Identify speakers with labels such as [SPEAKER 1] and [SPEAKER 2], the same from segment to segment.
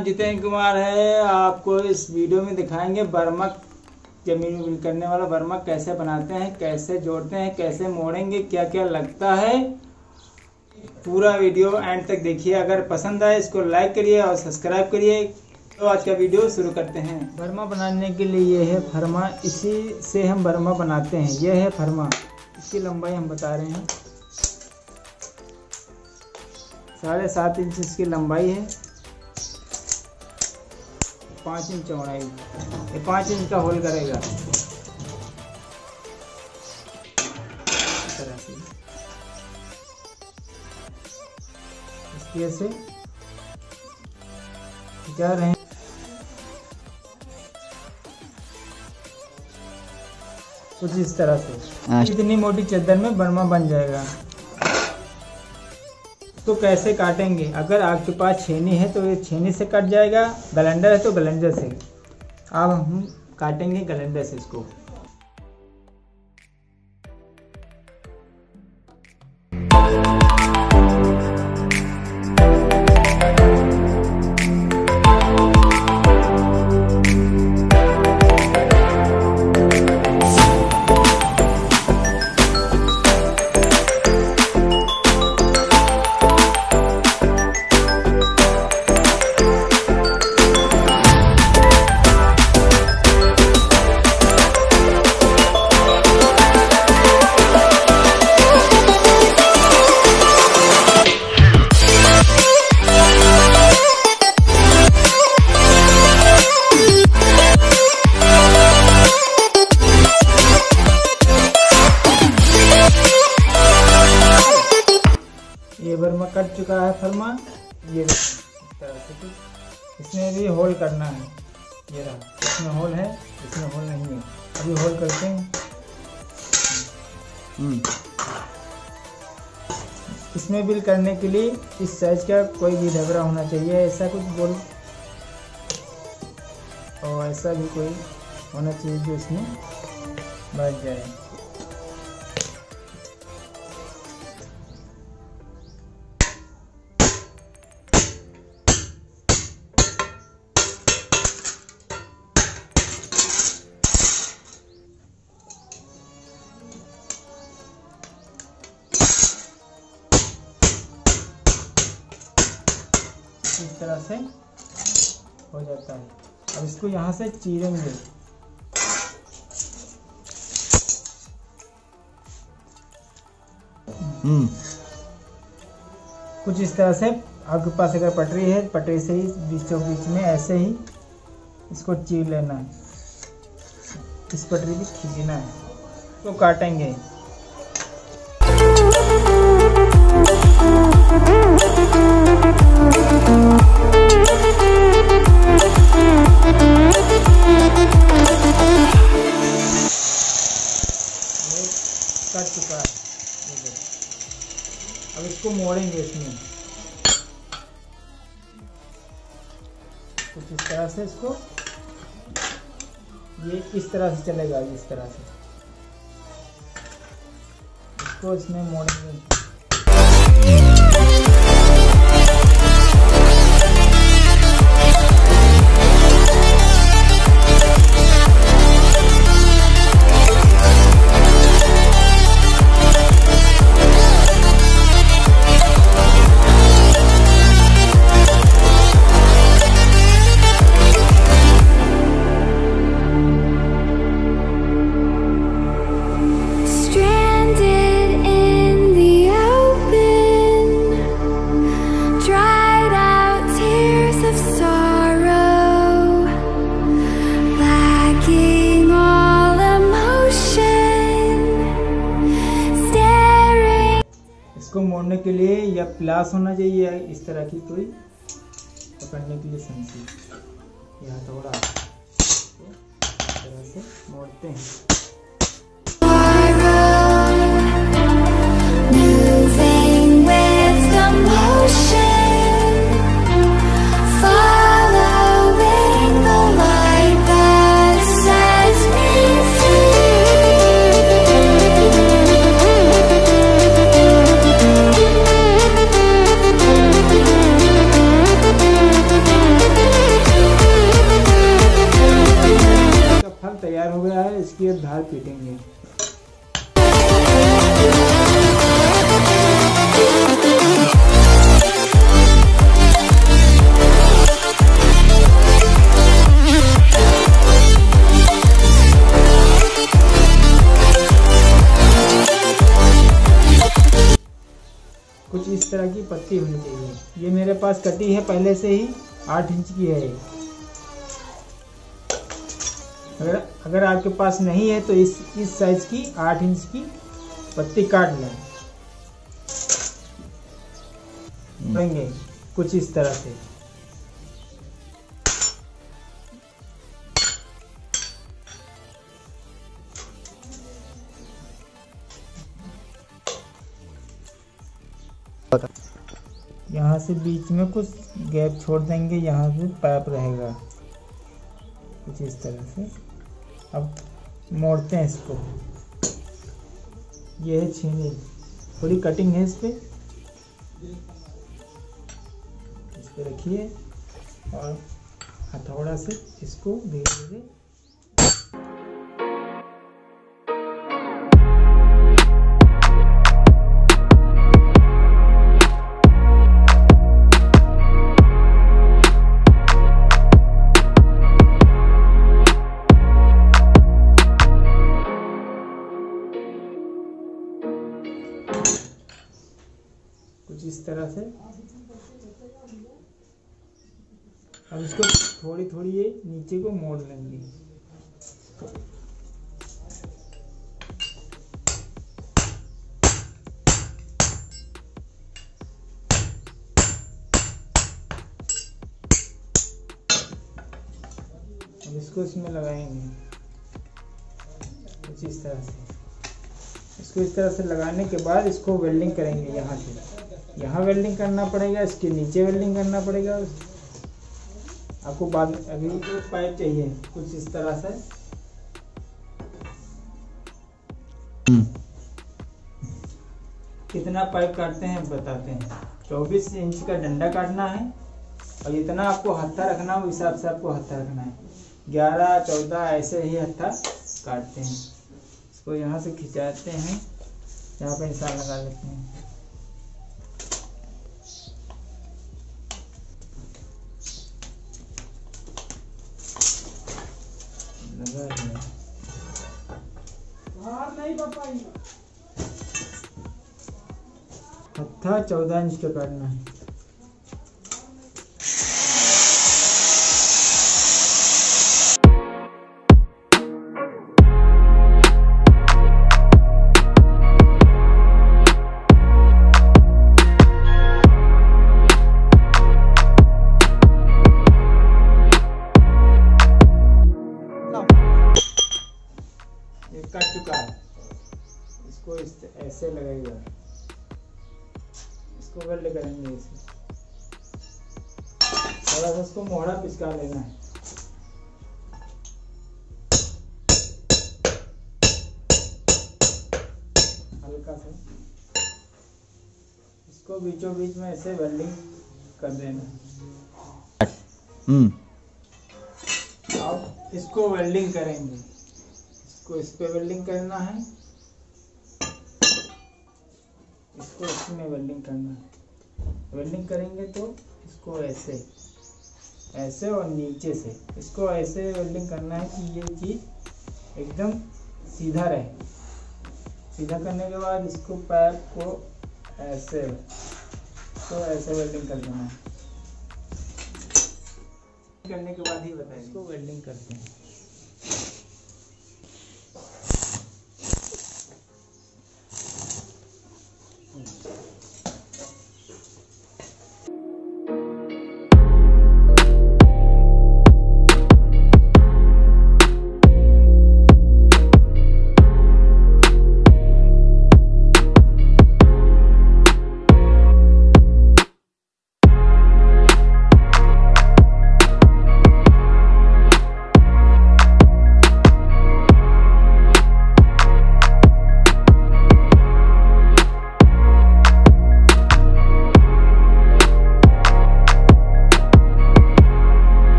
[SPEAKER 1] नाम जितेंद्र कुमार है। आपको इस वीडियो में दिखाएंगे बर्मक, जमीन में करने वाला बर्मक कैसे बनाते हैं, कैसे जोड़ते हैं, कैसे मोड़ेंगे, क्या क्या लगता है। पूरा वीडियो एंड तक देखिए। अगर पसंद आए इसको लाइक करिए और सब्सक्राइब करिए। तो आज का वीडियो शुरू करते हैं। बर्मा बनाने के लिए ये है फरमा, इसी से हम बर्मा बनाते हैं। यह है फरमा, इसकी लंबाई हम बता रहे हैं 7.5 इंच इसकी लंबाई है, 5 इंच चौड़ाई। ये 5 इंच का होल करेगा इस तरह से। इसके से जा रहे हैं कुछ इस तरह से। इतनी मोटी चादर में बर्मा बन जाएगा। तो कैसे काटेंगे? अगर आपके पास छेनी है तो ये छेनी से कट जाएगा, ग्राइंडर है तो ग्राइंडर से। अब हम काटेंगे ग्राइंडर से इसको। ये बर्मा कट चुका है फरमा। ये इस तरह से इसमें भी होल करना है। ये रहा, इसमें होल है, इसमें होल नहीं है। अभी होल करते हैं। इसमें बिल करने के लिए इस साइज का कोई भी ढबरा होना चाहिए, ऐसा कुछ बोल, और ऐसा भी कोई होना चाहिए जो इसमें बैठ जाए। इस तरह से हो जाता है। अब इसको यहाँ से चीरेंगे। कुछ इस तरह से। आपके पास अगर पटरी है, पटरी से ही बीचों बीच में ऐसे ही इसको चीर लेना है। इस पटरी भी खींचना है तो काटेंगे। कट चुका है। अब इसको मोड़ेंगे। इसमें कुछ इस तरह से इसको, ये इस तरह से चलेगा। इस तरह से इसको इसमें मोड़ेंगे। इसको मोड़ने के लिए या प्लास होना चाहिए या इस तरह की कोई पकड़ने के लिए संसी, यह थोड़ा इस तरह से मोड़ते हैं। कुछ इस तरह की पत्ती होनी चाहिए। ये मेरे पास कटी है पहले से ही, 8 इंच की है। अगर आपके पास नहीं है तो इस साइज की 8 इंच की पत्ती काट लें। लेंगे कुछ इस तरह से। यहाँ से बीच में कुछ गैप छोड़ देंगे, यहाँ से पाइप रहेगा कुछ इस तरह से। अब मोड़ते हैं इसको। ये है छीनी, थोड़ी कटिंग है इस पे रखिए और हथौड़ा से इसको धीरे धीरे कुछ इस तरह से। अब इसको थोड़ी थोड़ी ये नीचे को मोड़ लेंगे। अब इसको इसमें लगाएंगे कुछ इस तरह से। इसको इस तरह से लगाने के बाद इसको वेल्डिंग करेंगे। यहाँ से यहाँ वेल्डिंग करना पड़ेगा, इसके नीचे वेल्डिंग करना पड़ेगा आपको। बाद अभी एक पाइप चाहिए कुछ इस तरह से। कितना पाइप काटते हैं बताते हैं। 24 इंच का डंडा काटना है और इतना आपको हत्था रखना है, उस हिसाब से आपको हत्था रखना है। 11, 14 ऐसे ही हत्था काटते हैं। इसको यहाँ से खिंचाते हैं, यहाँ पे निशान लगा लेते हैं। हत्था 14 इंच का काटना है। ये कट चुका है, इसको ऐसे लगेगा। इसको वेल्ड करेंगे इसे। थोड़ा सा इसको मोहरा पिचका लेना है। हल्का सा इसको बीचों बीच में ऐसे वेल्डिंग कर देना है। अब इसको वेल्डिंग करेंगे। इसको इस पे वेल्डिंग करना है, इसको इसमें वेल्डिंग करना है। वेल्डिंग करेंगे तो इसको ऐसे ऐसे और नीचे से इसको ऐसे वेल्डिंग करना है कि ये चीज़ एकदम सीधा रहे। सीधा करने के बाद इसको पैप को ऐसे तो ऐसे वेल्डिंग कर देना है। करने के बाद ही बताएं। इसको वेल्डिंग करते हैं।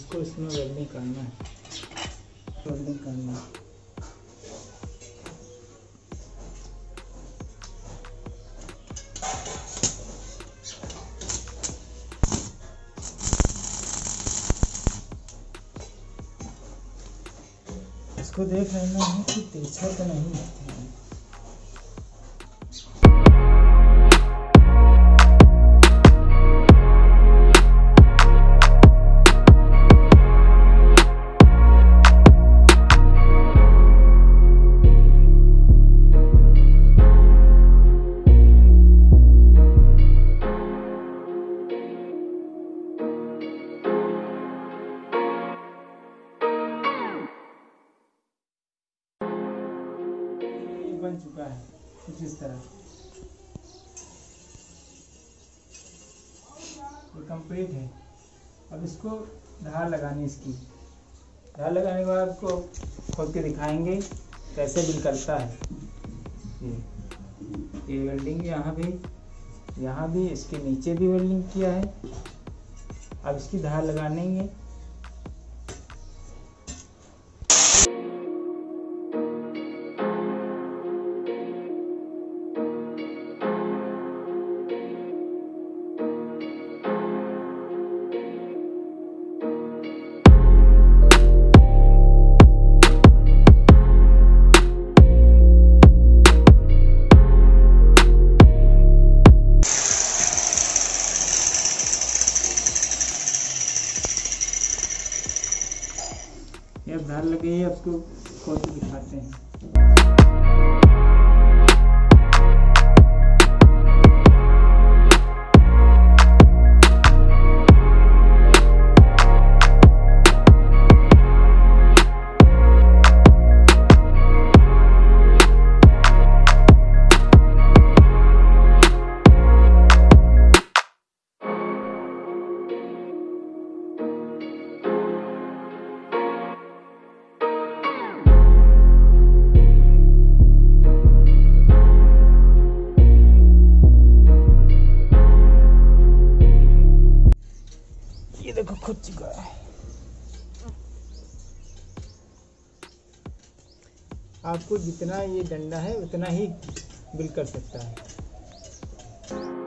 [SPEAKER 1] इसको इसमें वेल्डिंग करना है, वेल्डिंग करना है। इसको देख लेना है कि तिरछा तो नहीं है। बन चुका है कुछ इस तरह, ये कंप्लीट है। अब इसको धार लगानी, इसकी धार लगाने के बाद आपको खोल के दिखाएंगे कैसे बिल करता है। ये वेल्डिंग यहाँ भी इसके नीचे भी वेल्डिंग किया है। अब इसकी धार लगाएंगे। ये अब धार लगी है, उसको खोल के दिखाते हैं। ये देखो खुद चुका है। आपको जितना ये डंडा है उतना ही बिल कर सकता है।